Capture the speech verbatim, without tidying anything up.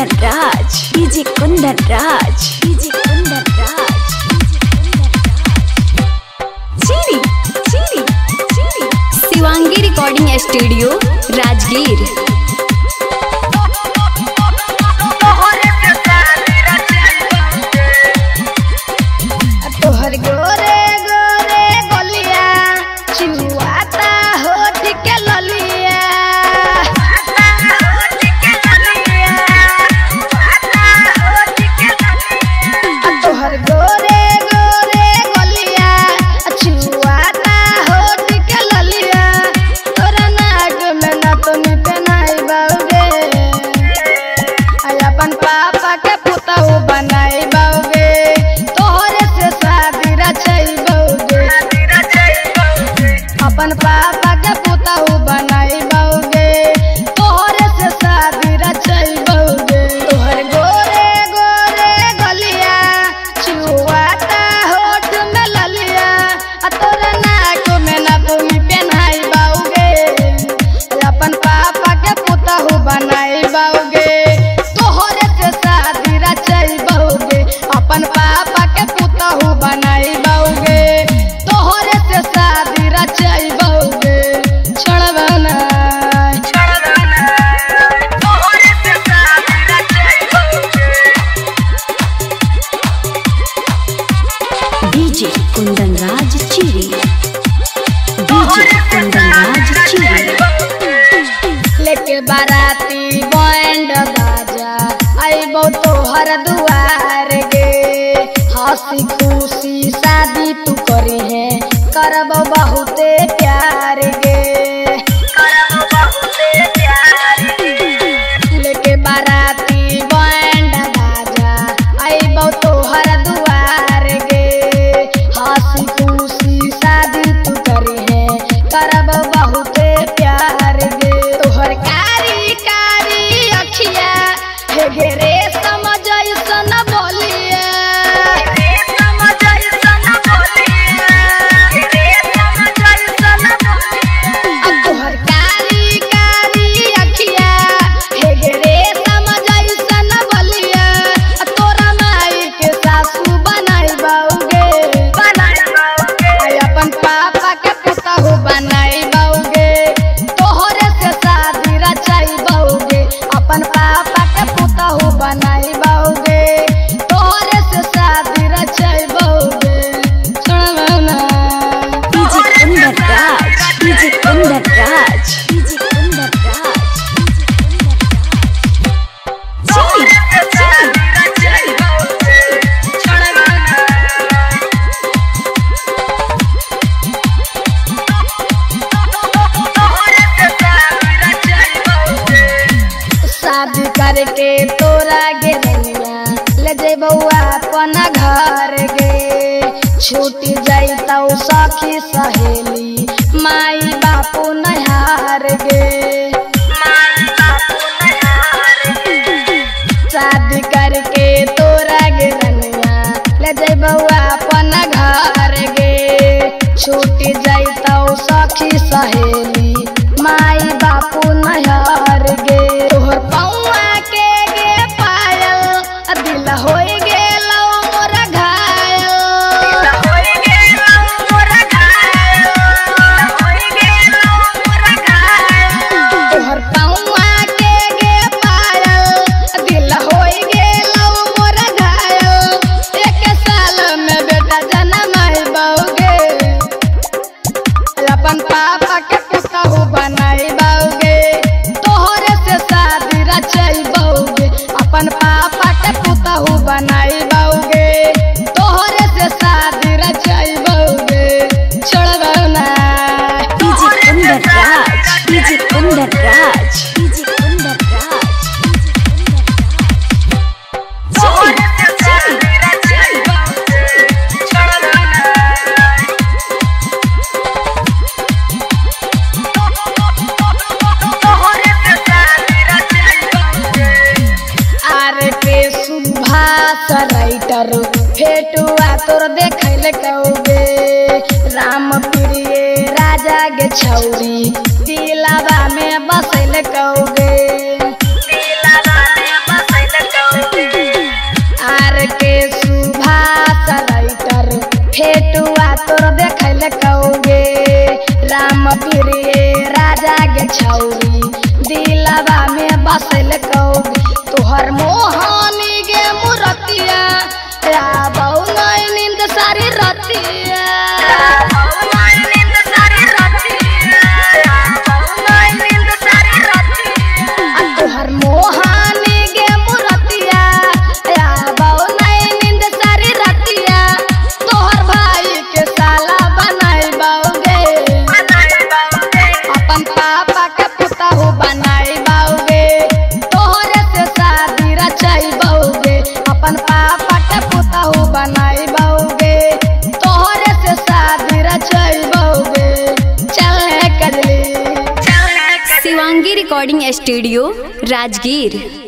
कुंदन Raj, DJ Kundan Raj, DJ Kundan Raj, चीरी चीरी चीरी शिवांगी रिकॉर्डिंग स्टूडियो राजगीर। तोहर गोरे गोरे गोलिया चुआता होठ के ललिया, तोहर गोरे गोरे गोलिया चुआता होठ के ललिया, तोरा नाक में ना तो पहनाई बाउगे, अपन पापा के पुतहु बनाई बाउगे, तोहरे से शादी रचाई बाउगे, अपन पापा के पुतहु बनाई बाउगे, तोहरे से शादी रचाई बाउगे। तोहर गोरे गोरे गलिया चुआता होठ में ललिया, तोरा नाक में ना तुम पहनाई बाउगे, अपन पापा के पुतहु बनाई बाउगे, तोहरे से शादी रचाई बाउगे, अपन पापा के पुतहु बनाई बाउगे, तोहरे से शादी रचाई बाउगे। छड़वाना तोहरे से शादी रचाई बाउगे। डीजे कुंदन राज चीरी, डीजे कुंदन राज चीरी लेके बाराती बैंड बाजा आइबो तोहर दुआर गे, हंसी खुशी शादी तू करी है करबो बहुते प्यार गे, करबो बहुते प्यार गे। लेके बाराती बैंड बाजा आइबो तोहर दुआर गे, हंसी खुशी शादी तू करी है करबो बहुते प्यार गे। तोहर कारी कारी अखिया हे घेरे समझ ऐसन बोलिया, समझ ऐसन बोलिया, समझ ऐसन बोलिया। तोहर कारी कारी अखिया हे घेरे समझ ऐसन बोलिया, तोरा माई के सासू बनाई बाउगे, बनाई बाउगे, अपन पापा के पुतहु बनाई बाउगे, तोहरे से शादी रचाई बाउगे, अपन पापा के पुतहु बनाई बाउगे, तोहरे से शादी रचाई बाउगे। सुनवाना DJ Kundan Raj, DJ Kundan Raj, DJ Kundan Raj, चीरी चीरी रचाई बाउगे। सुनवाना शादी करके तोरा गेलिया ले जेबौ अपन घर गे, छूटी जाइतौ सखी सहेली माई बापू नहार गे, माई बापू नहार गे। शादी करके तोरा गेलिया ले जेबौ अपन घर गे, छूटी जाइतौ सखी सहेली माई बापू नहार गे। तोहर पौआ के गे पायल दिल होई गेलौ मोर घायल, होई गेलौ मोर घायल, होई गेलौ मोर घायल। तोहर पौआ के गे पायल दिल होई गेलौ मोर घायल, एक साल में बेटा जनमाई बाउगे, अपन पापा के पुतहु बनाई बाउगे, तोहरे से शादी रचाई बाउगे, अपन पापा के पुतहु बनाई बाउगे, तोहरे से शादी रचाई बाउगे। छोड़वाना DJ Kundan Raj, DJ Kundan Raj, DJ Kundan Raj, चीरी चीरी रचाई बाउगे। छोड़वाना तोहरे से शादी रचाई बाउगे। आर के सुभाष राइटर फेटुआ तोर देखैले कौगे, राम प्रिय राजा गे छौरी दिलावा में बसैले कौगे, दिलावा में बसैले शिवांगी रिकॉर्डिंग स्टूडियो राजगीर।